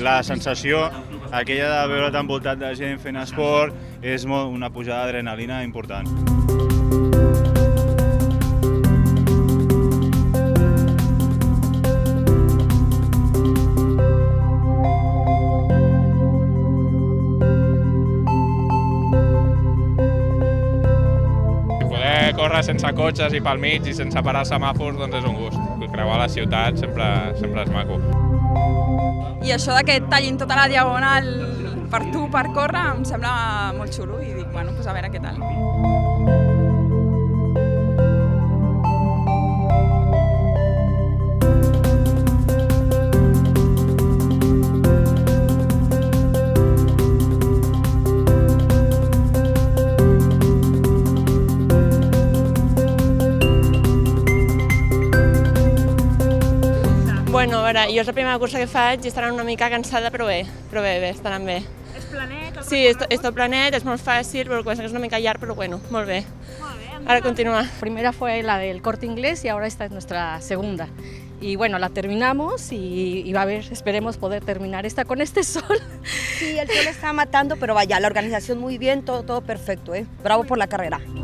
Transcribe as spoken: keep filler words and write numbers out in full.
la sensació aquella de veure't envoltat de gent fent esport és molt, una pujada d'adrenalina important. Poder córrer sense cotxes i pel mig i sense parar semàfors doncs és un gust. Creuar la ciutat sempre, sempre és maco. I això de que et tallin tota la diagonal per tu, per córrer, em sembla molt xulo i dic, bueno, doncs a veure què tal. Bueno, a veure, jo és la primera cursa que faig i estarà una mica cansada, però bé, però bé, bé, estarà bé. És planet? Sí, és, és tot planet, és molt fàcil, però és una mica llarg, però bueno, molt bé. Molt bé. Ahora continúa. Primera fue la del Corte Inglés y ahora esta es nuestra segunda. Y bueno, la terminamos y, y va a ver, esperemos poder terminar esta con este sol. Sí, el sol está matando, pero vaya, la organización muy bien, todo, todo perfecto, ¿eh? Bravo por la carrera.